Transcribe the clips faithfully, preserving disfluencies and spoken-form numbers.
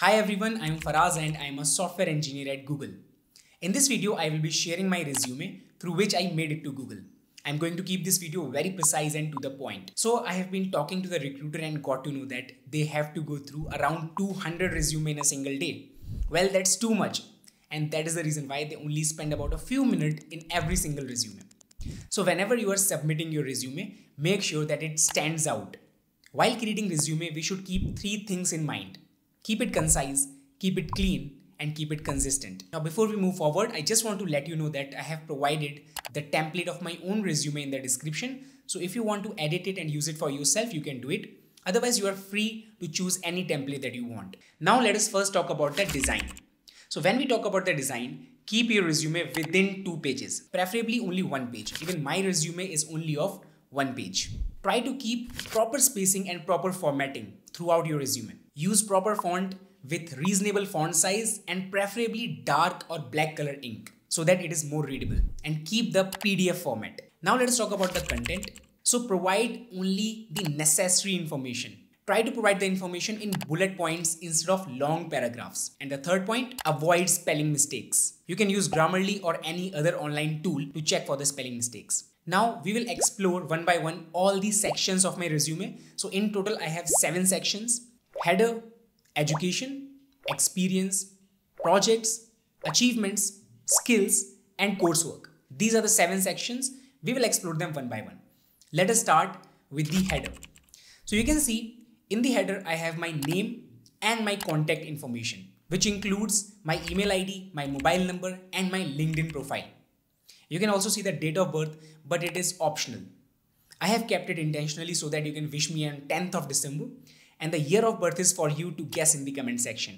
Hi everyone, I am Fraz and I am a software engineer at Google. In this video, I will be sharing my resume through which I made it to Google. I'm going to keep this video very precise and to the point. So I have been talking to the recruiter and got to know that they have to go through around two hundred resumes in a single day. Well, that's too much. And that is the reason why they only spend about a few minutes in every single resume. So whenever you are submitting your resume, make sure that it stands out. While creating resume, we should keep three things in mind. Keep it concise, keep it clean, and keep it consistent. Now, before we move forward, I just want to let you know that I have provided the template of my own resume in the description. So if you want to edit it and use it for yourself, you can do it. Otherwise, you are free to choose any template that you want. Now, let us first talk about the design. So when we talk about the design, keep your resume within two pages, preferably only one page. Even my resume is only of one page. Try to keep proper spacing and proper formatting throughout your resume. Use proper font with reasonable font size and preferably dark or black color ink so that it is more readable, and keep the P D F format. Now let us talk about the content. So provide only the necessary information. Try to provide the information in bullet points instead of long paragraphs. And the third point, avoid spelling mistakes. You can use Grammarly or any other online tool to check for the spelling mistakes. Now we will explore one by one all these sections of my resume. So in total, I have seven sections: header, education, experience, projects, achievements, skills, and coursework. These are the seven sections. We will explore them one by one. Let us start with the header. So you can see in the header, I have my name and my contact information, which includes my email I D, my mobile number, and my LinkedIn profile. You can also see the date of birth, but it is optional. I have kept it intentionally so that you can wish me on tenth of December, and the year of birth is for you to guess in the comment section.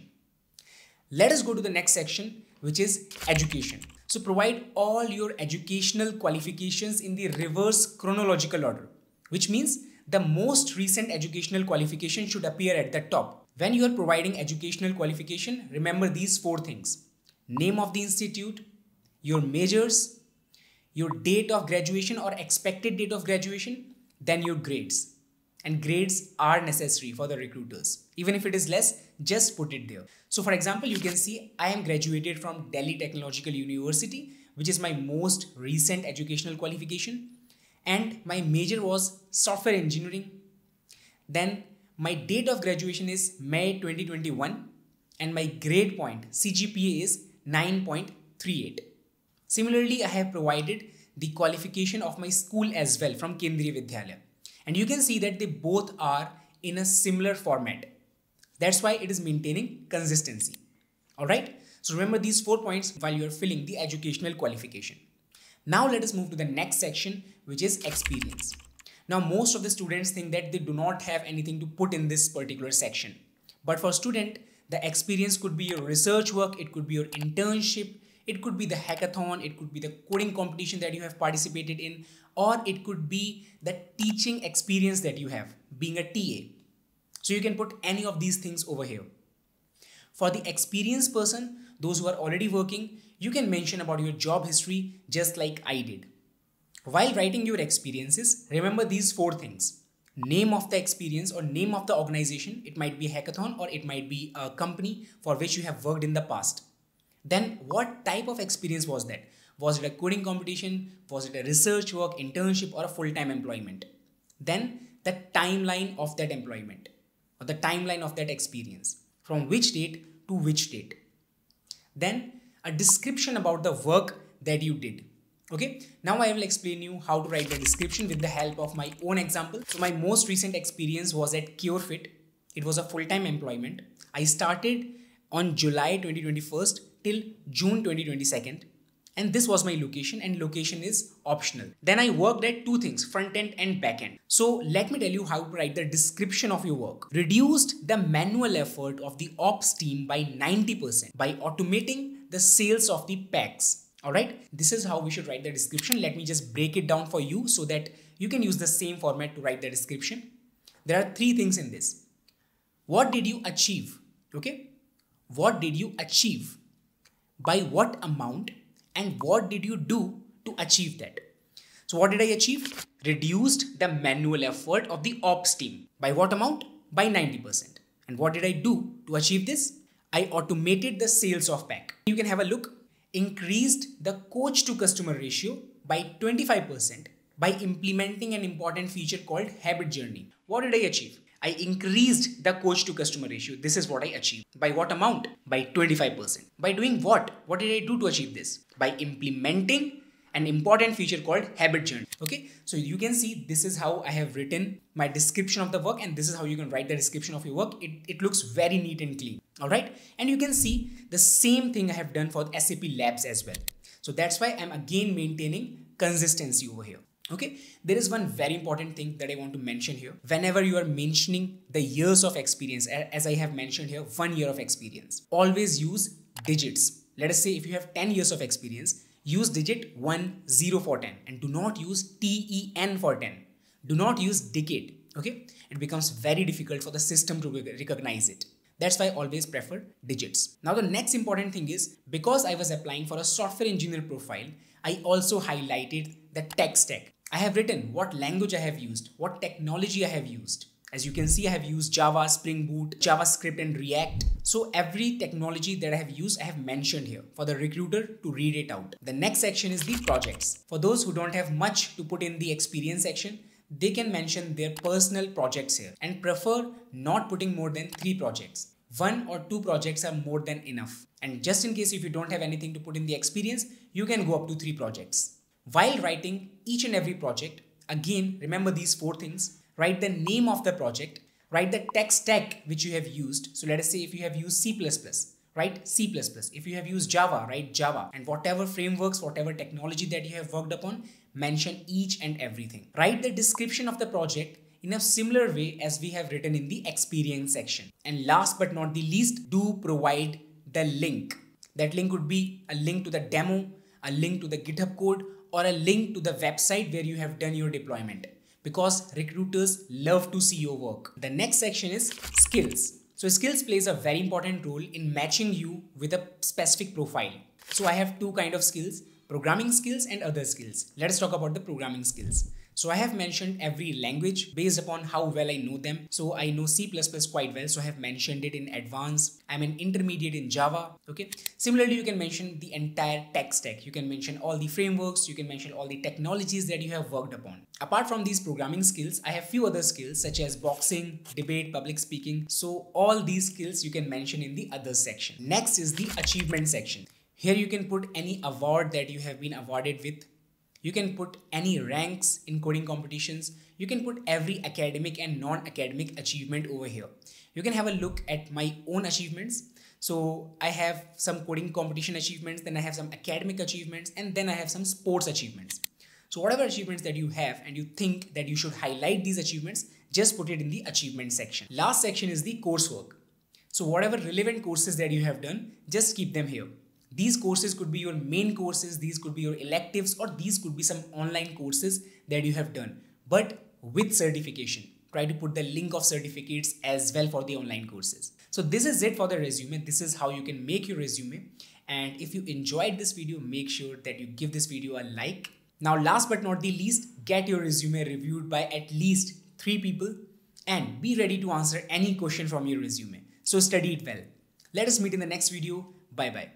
Let us go to the next section, which is education. So provide all your educational qualifications in the reverse chronological order, which means the most recent educational qualification should appear at the top. When you are providing educational qualification, remember these four things: name of the institute, your majors, your date of graduation or expected date of graduation, then your grades. And grades are necessary for the recruiters. Even if it is less, just put it there. So for example, you can see I am graduated from Delhi Technological University, which is my most recent educational qualification. And my major was software engineering. Then my date of graduation is May twenty twenty-one. And my grade point, C G P A, is nine point three eight. Similarly, I have provided the qualification of my school as well from Kendriya Vidyalaya. And you can see that they both are in a similar format. That's why it is maintaining consistency. Alright, so remember these four points while you are filling the educational qualification. Now let us move to the next section, which is experience. Now most of the students think that they do not have anything to put in this particular section. But for student, the experience could be your research work, it could be your internship, it could be the hackathon, it could be the coding competition that you have participated in, or it could be the teaching experience that you have, being a T A. So you can put any of these things over here. For the experienced person, those who are already working, you can mention about your job history just like I did. While writing your experiences, remember these four things: name of the experience or name of the organization. It might be a hackathon or it might be a company for which you have worked in the past. Then what type of experience was that? Was it a coding competition? Was it a research work, internship, or a full-time employment? Then the timeline of that employment or the timeline of that experience. From which date to which date. Then a description about the work that you did. Okay, now I will explain you how to write the description with the help of my own example. So my most recent experience was at CureFit. It was a full-time employment. I started on July twenty twenty-one till June twenty twenty-two. And this was my location, and location is optional. Then I worked at two things, front end and back end. So let me tell you how to write the description of your work. Reduced the manual effort of the ops team by ninety percent by automating the sales of the packs. Alright, this is how we should write the description. Let me just break it down for you so that you can use the same format to write the description. There are three things in this. What did you achieve? Okay, what did you achieve? By what amount? And what did you do to achieve that? So what did I achieve? Reduced the manual effort of the ops team. By what amount? By ninety percent. And what did I do to achieve this? I automated the sales of pack. You can have a look. Increased the coach to customer ratio by twenty-five percent by implementing an important feature called habit journey. What did I achieve? I increased the coach to customer ratio. This is what I achieved. By what amount? By twenty-five percent. By doing what? What did I do to achieve this? By implementing an important feature called habit journey. Okay, so you can see this is how I have written my description of the work, and this is how you can write the description of your work. It, it looks very neat and clean. All right, and you can see the same thing I have done for S A P Labs as well. So that's why I'm again maintaining consistency over here. Okay, there is one very important thing that I want to mention here. Whenever you are mentioning the years of experience, as I have mentioned here, one year of experience, always use digits. Let us say if you have ten years of experience, use digit one zero for ten, and do not use T E N for ten. Do not use decade. Okay, it becomes very difficult for the system to recognize it. That's why I always prefer digits. Now the next important thing is, because I was applying for a software engineer profile, I also highlighted the tech stack. I have written what language I have used, what technology I have used. As you can see, I have used Java, Spring Boot, JavaScript and React. So every technology that I have used, I have mentioned here for the recruiter to read it out. The next section is the projects. For those who don't have much to put in the experience section, they can mention their personal projects here and prefer not putting more than three projects. One or two projects are more than enough. And just in case if you don't have anything to put in the experience, you can go up to three projects. While writing each and every project, again, remember these four things. Write the name of the project, write the tech stack which you have used. So let us say if you have used C plus plus, write C plus plus. If you have used Java, write Java. And whatever frameworks, whatever technology that you have worked upon, mention each and everything. Write the description of the project in a similar way as we have written in the experience section. And last but not the least, do provide the link. That link would be a link to the demo, a link to the GitHub code, or a link to the website where you have done your deployment, because recruiters love to see your work. The next section is skills. So skills plays a very important role in matching you with a specific profile. So I have two kind of skills, programming skills and other skills. Let us talk about the programming skills. So I have mentioned every language based upon how well I know them. So I know C plus plus quite well. So I have mentioned it in advanced. I'm an intermediate in Java. Okay. Similarly, you can mention the entire tech stack. You can mention all the frameworks. You can mention all the technologies that you have worked upon. Apart from these programming skills, I have few other skills such as boxing, debate, public speaking. So all these skills you can mention in the others section. Next is the achievement section. Here you can put any award that you have been awarded with. You can put any ranks in coding competitions. You can put every academic and non-academic achievement over here. You can have a look at my own achievements. So I have some coding competition achievements, then I have some academic achievements, and then I have some sports achievements. So whatever achievements that you have and you think that you should highlight these achievements, just put it in the achievement section. Last section is the coursework. So whatever relevant courses that you have done, just keep them here. These courses could be your main courses, these could be your electives, or these could be some online courses that you have done, but with certification. Try to put the link of certificates as well for the online courses. So this is it for the resume. This is how you can make your resume. And if you enjoyed this video, make sure that you give this video a like. Now, last but not the least, get your resume reviewed by at least three people and be ready to answer any question from your resume. So study it well. Let us meet in the next video. Bye bye.